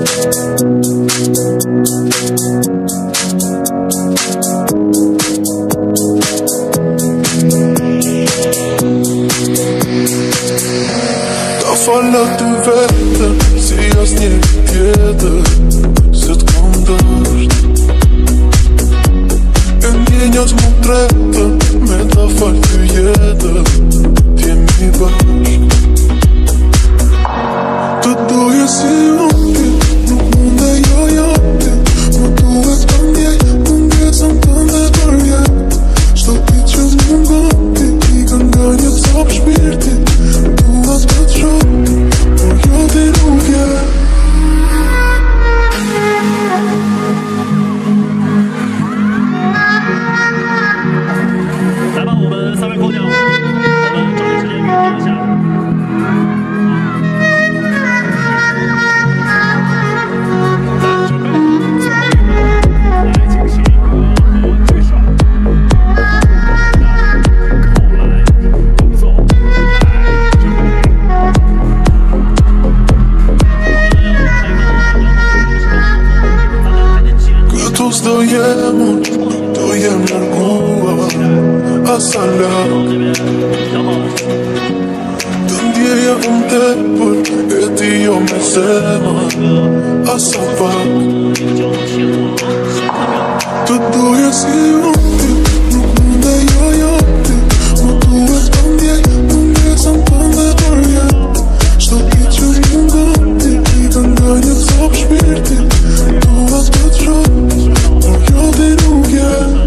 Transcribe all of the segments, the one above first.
Falla du vet ser jag snedleder sett kondört. En niña mot rätten men ta fall du geder till mig bärs. Todo jag ser om det, nog månda jag det. Mot du vet om det som kan det börja. Что ты чё много ты и гоняет обшпирти. Du har stått trått och jag det nog är. Dojem narkoa asala. Den ger jag om täppor, det jag med säma asabak. Då jag ser om det, nog månda jag det. Och du vet om det som kan det börja. Что ты чё много ты и гоняет обшпирти. Du har stått trått och jag det nog är.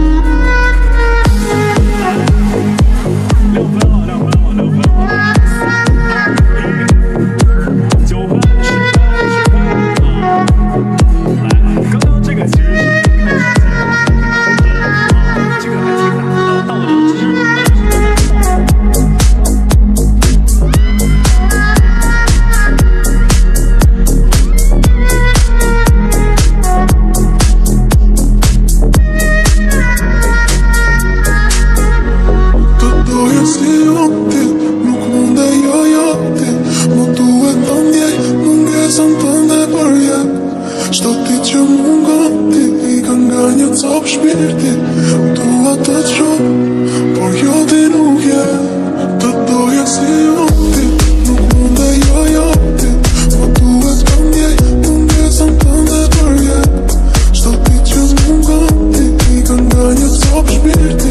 Обшпирти, дулата чо, појоди луѓе, тото ја си оти, nuk munda jo ti, po duhet këndje sam kënde për jetë, shto ti që m'gati, I kanë nga një copë shpirti.